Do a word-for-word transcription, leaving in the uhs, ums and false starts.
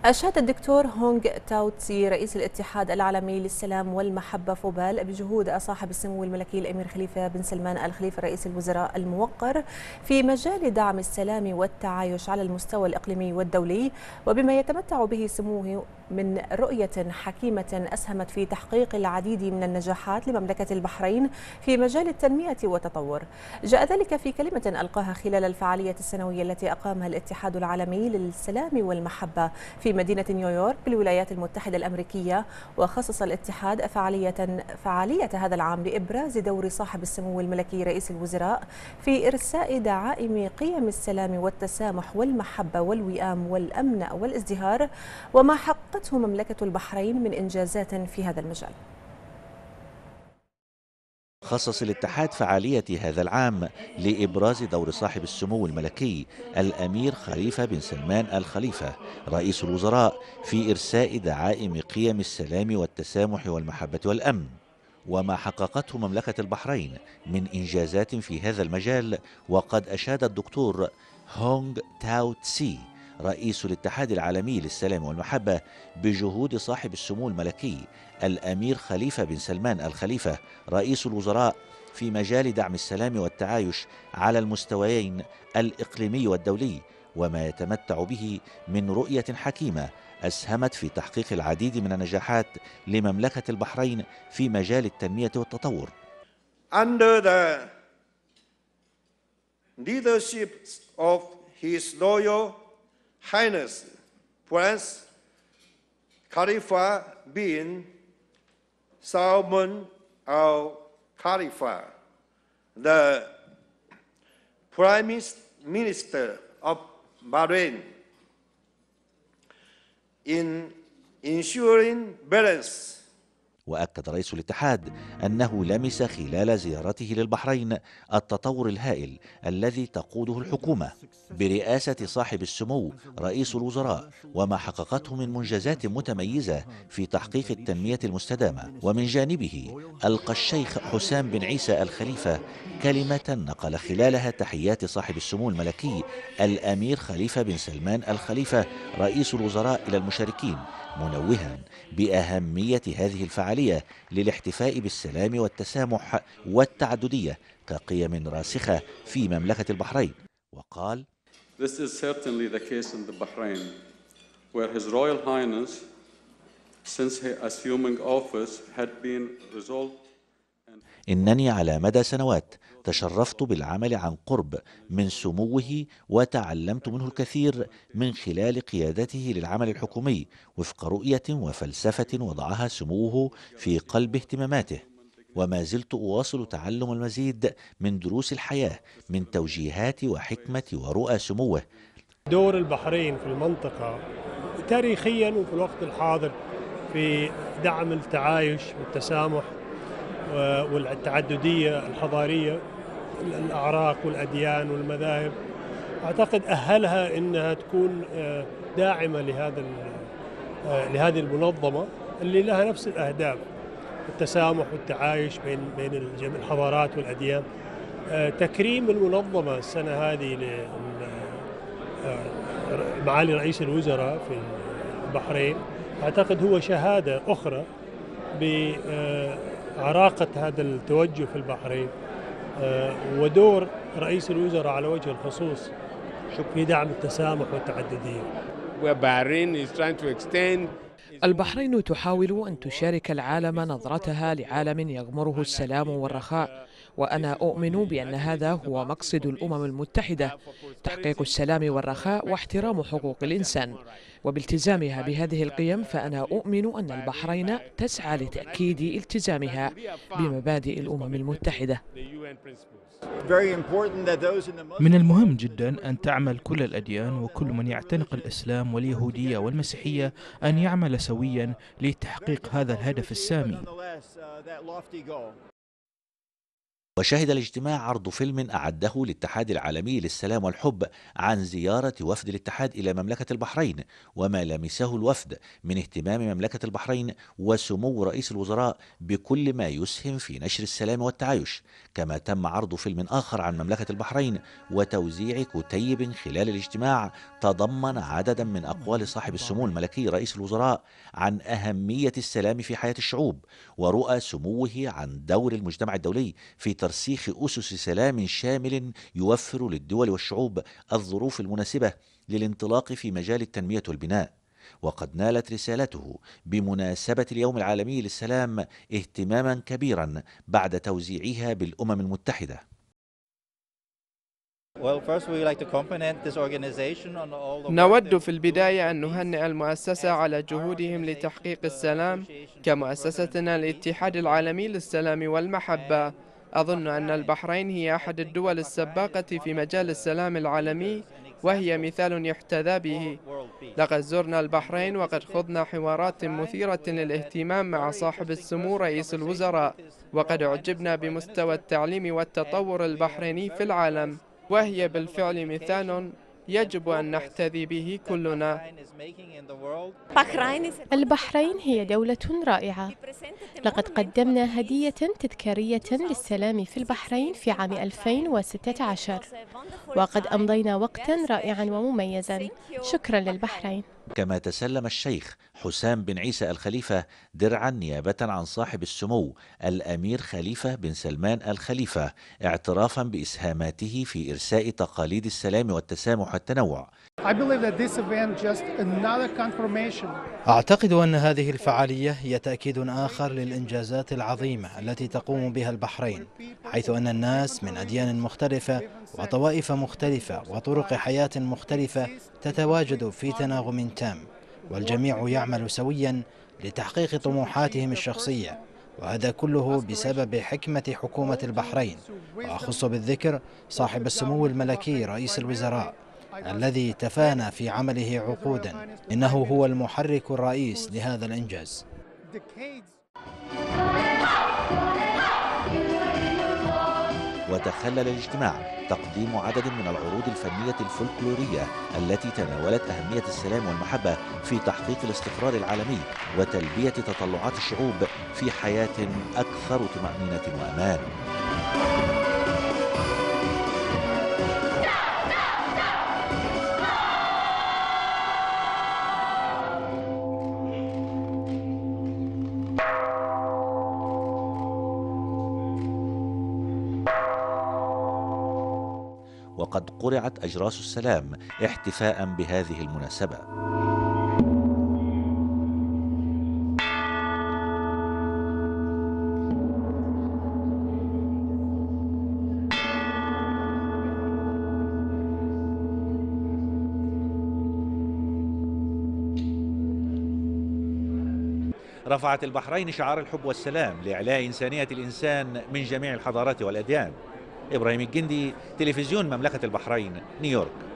أشاد الدكتور هونغ تاو تسي رئيس الاتحاد العالمي للسلام والمحبة فوبال بجهود صاحب السمو الملكي الأمير خليفة بن سلمان آل خليفة رئيس الوزراء الموقر في مجال دعم السلام والتعايش على المستوى الإقليمي والدولي، وبما يتمتع به سموه من رؤية حكيمة أسهمت في تحقيق العديد من النجاحات لمملكة البحرين في مجال التنمية والتطور. جاء ذلك في كلمة ألقاها خلال الفعالية السنوية التي أقامها الاتحاد العالمي للسلام والمحبة في مدينة نيويورك بالولايات المتحدة الأمريكية، وخصص الاتحاد فعالية فعالية هذا العام لإبراز دور صاحب السمو الملكي رئيس الوزراء في إرساء دعائم قيم السلام والتسامح والمحبة والوئام والأمن والازدهار، وما حققته مملكة البحرين من إنجازات في هذا المجال. خصص الاتحاد فعالية هذا العام لإبراز دور صاحب السمو الملكي الأمير خليفة بن سلمان آل خليفة رئيس الوزراء في إرساء دعائم قيم السلام والتسامح والمحبة والأمن، وما حققته مملكة البحرين من إنجازات في هذا المجال. وقد أشاد الدكتور هونغ تاو تسي رئيس الاتحاد العالمي للسلام والمحبة بجهود صاحب السمو الملكي الأمير خليفة بن سلمان آل خليفة رئيس الوزراء في مجال دعم السلام والتعايش على المستويين الإقليمي والدولي، وما يتمتع به من رؤية حكيمة أسهمت في تحقيق العديد من النجاحات لمملكة البحرين في مجال التنمية والتطور. Under the leadership of His Royal Highness Prince Khalifa bin Salman Al Khalifa, the Prime Minister of Bahrain, in ensuring balance. وأكد رئيس الاتحاد أنه لمس خلال زيارته للبحرين التطور الهائل الذي تقوده الحكومة برئاسة صاحب السمو رئيس الوزراء، وما حققته من منجزات متميزة في تحقيق التنمية المستدامة. ومن جانبه ألقى الشيخ حسام بن عيسى آل خليفة كلمة نقل خلالها تحيات صاحب السمو الملكي الأمير خليفة بن سلمان آل خليفة رئيس الوزراء إلى المشاركين، منوها بأهمية هذه الفعالية للاحتفاء بالسلام والتسامح والتعددية كقيم راسخة في مملكة البحرين. وقال: This is certainly the case in the Bahrain, where His Royal Highness, since assuming office, had been resolved. إنني على مدى سنوات تشرفت بالعمل عن قرب من سموه، وتعلمت منه الكثير من خلال قيادته للعمل الحكومي وفق رؤية وفلسفة وضعها سموه في قلب اهتماماته، وما زلت أواصل تعلم المزيد من دروس الحياة من توجيهات وحكمة ورؤى سموه. دور البحرين في المنطقة تاريخيا وفي الوقت الحاضر في دعم التعايش والتسامح والتعددية الحضارية، الأعراق والأديان والمذاهب، أعتقد أهلها أنها تكون داعمة لهذا لهذه المنظمة اللي لها نفس الأهداف، التسامح والتعايش بين بين الحضارات والأديان. تكريم المنظمة السنة هذه لمعالي رئيس الوزراء في البحرين أعتقد هو شهادة أخرى بعراقة هذا التوجه في البحرين ودور رئيس الوزراء على وجه الخصوص في دعم التسامح والتعددية. البحرين تحاول أن تشارك العالم نظرتها لعالم يغمره السلام والرخاء، وأنا أؤمن بأن هذا هو مقصد الأمم المتحدة، تحقيق السلام والرخاء واحترام حقوق الإنسان. وبالتزامها بهذه القيم فأنا أؤمن أن البحرين تسعى لتأكيد التزامها بمبادئ الأمم المتحدة. من المهم جدا أن تعمل كل الأديان وكل من يعتنق الإسلام واليهودية والمسيحية أن يعمل سويا لتحقيق هذا الهدف السامي. وشهد الاجتماع عرض فيلم أعده الاتحاد العالمي للسلام والحب عن زيارة وفد الاتحاد إلى مملكة البحرين وما لمسه الوفد من اهتمام مملكة البحرين وسمو رئيس الوزراء بكل ما يسهم في نشر السلام والتعايش. كما تم عرض فيلم آخر عن مملكة البحرين وتوزيع كتيب خلال الاجتماع تضمن عددا من أقوال صاحب السمو الملكي رئيس الوزراء عن أهمية السلام في حياة الشعوب ورؤى سموه عن دور المجتمع الدولي في ترسيخ أسس سلام شامل يوفر للدول والشعوب الظروف المناسبة للانطلاق في مجال التنمية والبناء. وقد نالت رسالته بمناسبة اليوم العالمي للسلام اهتماما كبيرا بعد توزيعها بالأمم المتحدة. نود في البداية أن نهنئ المؤسسة على جهودهم لتحقيق السلام كمؤسستنا الاتحاد العالمي للسلام والمحبة. أظن أن البحرين هي أحد الدول السباقة في مجال السلام العالمي وهي مثال يحتذى به. لقد زرنا البحرين وقد خضنا حوارات مثيرة للاهتمام مع صاحب السمو رئيس الوزراء، وقد أعجبنا بمستوى التعليم والتطور البحريني في العالم، وهي بالفعل مثال يجب أن نحتذي به كلنا. البحرين هي دولة رائعة. لقد قدمنا هدية تذكارية للسلام في البحرين في عام ألفين وستة عشر، وقد أمضينا وقتا رائعا ومميزا. شكرا للبحرين. كما تسلم الشيخ حسام بن عيسى الخليفة درعا نيابة عن صاحب السمو الأمير خليفة بن سلمان الخليفة اعترافا بإسهاماته في إرساء تقاليد السلام والتسامح والتنوع. أعتقد أن هذه الفعالية هي تأكيد آخر للإنجازات العظيمة التي تقوم بها البحرين، حيث أن الناس من أديان مختلفة وطوائف مختلفة وطرق حياة مختلفة تتواجد في تناغم تام، والجميع يعمل سويا لتحقيق طموحاتهم الشخصية، وهذا كله بسبب حكمة حكومة البحرين، وأخص بالذكر صاحب السمو الملكي رئيس الوزراء الذي تفانى في عمله عقودا. إنه هو المحرك الرئيس لهذا الإنجاز. وتخلل الاجتماع تقديم عدد من العروض الفنية الفولكلورية التي تناولت أهمية السلام والمحبة في تحقيق الاستقرار العالمي وتلبية تطلعات الشعوب في حياة أكثر طمأنينة وأمان. وقد قرعت أجراس السلام احتفاء بهذه المناسبة. رفعت البحرين شعار الحب والسلام لإعلاء إنسانية الإنسان من جميع الحضارات والأديان. إبراهيم الجندي، تلفزيون مملكة البحرين، نيويورك.